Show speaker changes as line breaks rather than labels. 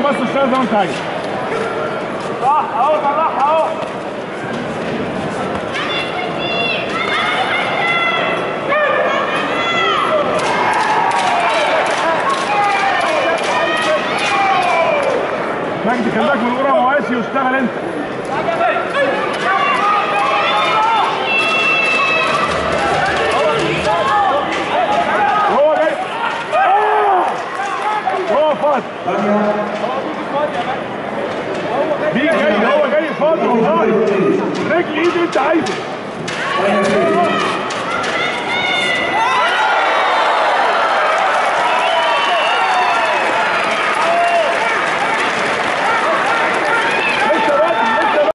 بس اشتغل زي ما انت عايز. صح اهو، صلحها اهو. مجدي خليك من ورا مواسي واشتغل انت. هو جاي. هو فاضي. هو جاي فاضي والله. رجل ايد انت عايزه.